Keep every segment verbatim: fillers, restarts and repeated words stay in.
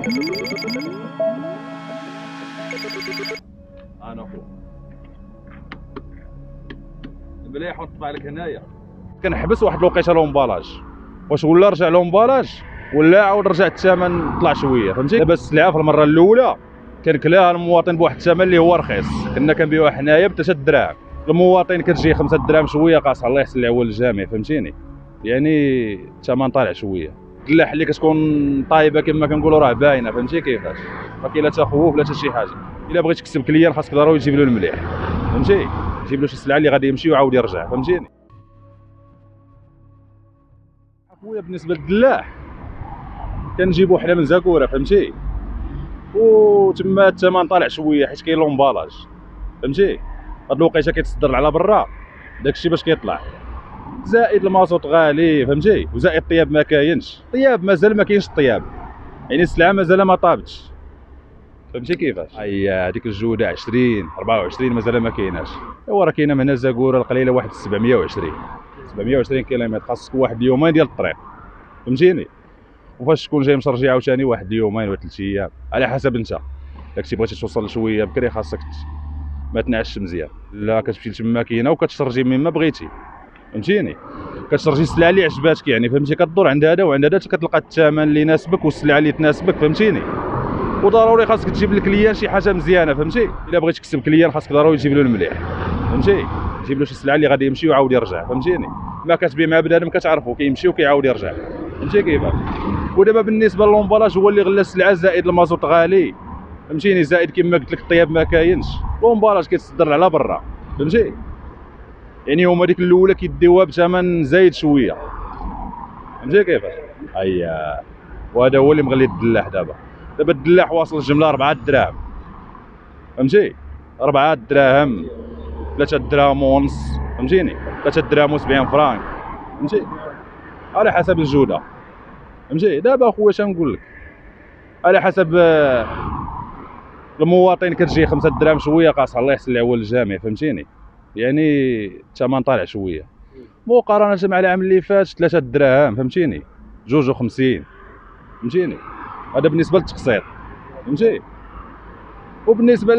انا اخو مليح ونطبع لك هنايا. كنحبس واحد الوقيته لومبالاج، واش ولا رجع لومبالاج ولا عاود رجع الثمن طلع شويه، فهمتي؟ دابا السلعه في المره الاولى كنكلاها المواطن بواحد الثمن اللي هو رخيص، كنا كنبيعوها حنايا ب ثلاثة دراهم، المواطن كتجي خمسة دراهم شويه قاصحه، الله يحسن العوال الجميع، فهمتيني؟ يعني الثمن طالع شويه. الدلاح اللي كتكون طايبه كما كنقولوا راه باينه، فهمتي كيفاش؟ ما كاين لا تخوف لا حتى شي حاجه. الا بغيت تكسب كليان خاصك ضروري تجيب له المليح، فهمتي؟ تجيب له شي سلعه اللي غادي يمشي ويعاود يرجع، فهمتيني؟ خويا بالنسبه للدلاح كنجيبو حنا من زاكوره، فهمتي؟ وتما الثمن طالع شويه حيت كاين لومبالاج، فهمتي؟ هاد الوقيته كيتصدر على برا داكشي باش كيطلع، زائد المازوط غالي، فهمتي؟ وزائد الطياب ما كاينش، الطياب مازال ما كاينش الطياب، يعني السلعه مازال ما طابتش، فهمتي كيفاش؟ هي هذيك الجوده عشرين أربعة وعشرين مازال ما كايناش. ايوا راه كاينه من هنا زاكوره القليله واحد سبعمية وعشرين سبعمية وعشرين كيلومتر، خاصك واحد اليومين ديال الطريق، فهمتيني؟ وفاش تكون جاي مشرجي عاوتاني واحد اليومين ولا ثلاث ايام على حسب انت. داكشي بغيتي توصل شويه بكري خاصك ما تنعش مزيان، لا كتمشي لتما كاينه وكتشرجي مما بغيتي، فهمتيني؟ كتشرجي السلعه اللي عجباتك، يعني فهمتي؟ كدور عند هذا وعند هذا حتى كتلقى الثمن اللي يناسبك والسلعه اللي تناسبك، فهمتيني؟ وضروري خاصك تجيب للكليان شي حاجه مزيانه، فهمتي؟ الا بغيتي تكسب كليان خاصك ضروري تجيب له المليح، فهمتي؟ تجيب له شي سلعه اللي غادي يمشي ويعاود يرجع، فهمتيني؟ ما كتبيع مع بنادم كتعرفو كيمشي وكيعاود يرجع، فهمتي كيفاش؟ ودابا بالنسبه للومبالاج هو اللي غلا السلعه، زائد المازوط غالي، فهمتيني؟ زائد كما قلت لك الطياب ما كاينش، لومبالاج كيتصدر على برا، فهمتي؟ يعني هما ديك الاولى كيديوها بثمن زايد شويه، فهمتي كيفاش؟ هيا وهذا هو اللي مغلي الدلاح. دابا دابا الدلاح واصل الجمله أربعة دراهم، فهمتي؟ أربعة دراهم ثلاثة دراهم ونص، فهمتيني؟ ثلاثة دراهم وسبعين فرانك، فهمتي؟ على حسب الجوده، فهمتي؟ دابا اخويا اش نقول لك، على حسب المواطن كتجي خمسة دراهم شويه قاصحه، الله يحسن العوال الجميع، فهمتيني؟ يعني الثمن طالع شويه مقارنه مع العام اللي فات ثلاثة دراهم، فهمتيني؟ جوج وخمسين، فهمتيني؟ هذا بالنسبه للتقسيط، فهمتي؟ وبالنسبه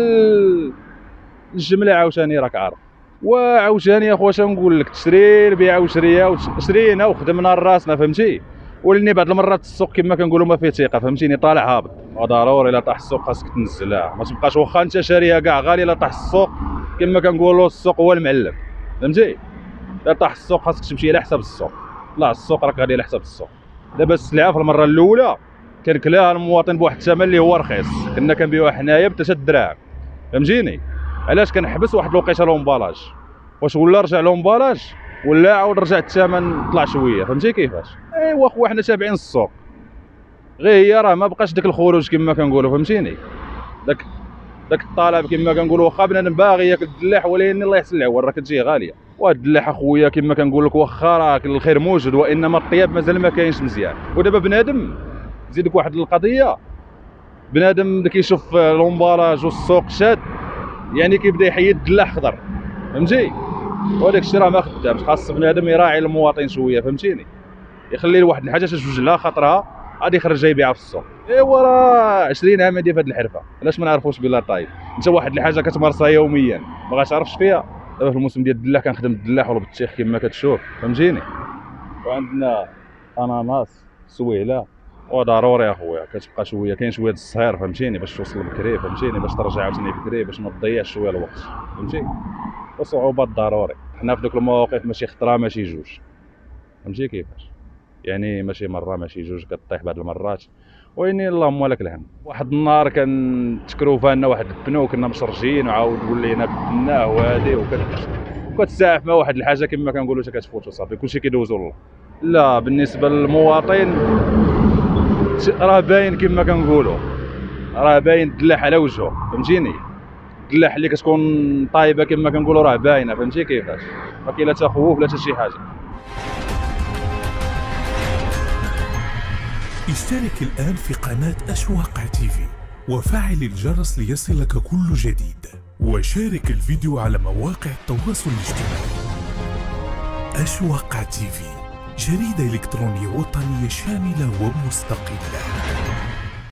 للجمله عاوتاني راك عارف. وعاوتاني اخويا اش نقول لك، تشري بيع وشريه وشرينا وخدمنا راسنا، فهمتي؟ ولاني بعض المرات السوق كما كنقولوا ما فيه ثقه، فهمتيني؟ طالع هابط، وضروري الا طاح السوق خاصك تنزلها، ما تبقاش واخا انت شاريها كاع غاليه، الا طاح السوق كما كنقولوا السوق هو المعلم، فهمتي؟ الا طاح السوق خاصك تمشي على حساب السوق، لا السوق راك غادي على حساب السوق. دابا السلعه في المره الاولى كنكلاها المواطن بواحد الثمن اللي هو رخيص، كنا كنبيعوها حنايا ب ثلاثة دراهم، فهمتيني؟ علاش كنحبس واحد الوقيته لومبالاج، واش ولا رجع لومبالاج ولا عاود رجع الثمن طلع شويه، فهمتي كيفاش؟ ايوا خويا حنا تابعين السوق، غير هي راه ما بقاش داك الخروج كما كنقولوا، فهمتيني؟ داك داك الطلب كما كنقولوا، واخا بنادم باغي ياكل الدلاح ولكن الله يحسن العوال راه كتجي غاليه. وهاد الدلاح اخويا كما كنقول لك واخا راه الخير موجود، وانما الطياب مازال ما كاينش مزيان. ودابا بنادم نزيدك واحد القضيه، بنادم اللي كيشوف لومبالاج والسوق شاد يعني كيبدا يحيد الدلاح خضر، فهمتي؟ وهداك الشيء راه ما خدامش، خاص بنادم يراعي المواطن شويه، فهمتيني؟ يخلي لواحد الحاجه تجوج لها خاطرها غادي يخرج يبيعها في السوق. ايوا راه عشرين عام هادي في هاد الحرفه، علاش ما نعرفوش بلا طايب؟ انت واحد الحاجه كتمارسها يوميا ما غاتعرفش فيها. دابا في الموسم ديال الدلاح كنخدم الدلاح والبطيخ كما كتشوف، فهمتيني؟ وعندنا اناناس سويله، وضروري اخويا كتبقى شويه كاين شويه الصهير، فهمتيني؟ باش توصل بكري، فهمتيني؟ باش ترجع عاوتاني بكري باش ما تضيعش شويه الوقت، فهمتي؟ وصعوبات ضروري، حنا في دوك المواقف ماشي خطره ماشي جوج، فهمتي كيفاش؟ يعني ماشي مره ماشي جوج كطيح بعض المرات، ويني اللهم لك الحمد. واحد النهار كان تكروفا لنا واحد البنو كنا مشرجين وعاود ولينا بدلناه وهادي، وكتساعف مع واحد الحاجه كما كنقولوا حتى كتفوت وصافي كلشي كيدوزو الله. لا بالنسبه للمواطن راه باين كما كنقولوا، راه باين الدلاح على وجهه، فهمتيني؟ الدلاح اللي كتكون طايبه كما كنقولوا راه باينه، فهمتي كيفاش؟ ما كاين لا تخوف لا حتى شي حاجه. اشترك الآن في قناة أشواق تيفي وفعل الجرس ليصلك كل جديد، وشارك الفيديو على مواقع التواصل الاجتماعي. أشواق تيفي، جريدة إلكترونية وطنية شاملة ومستقلة.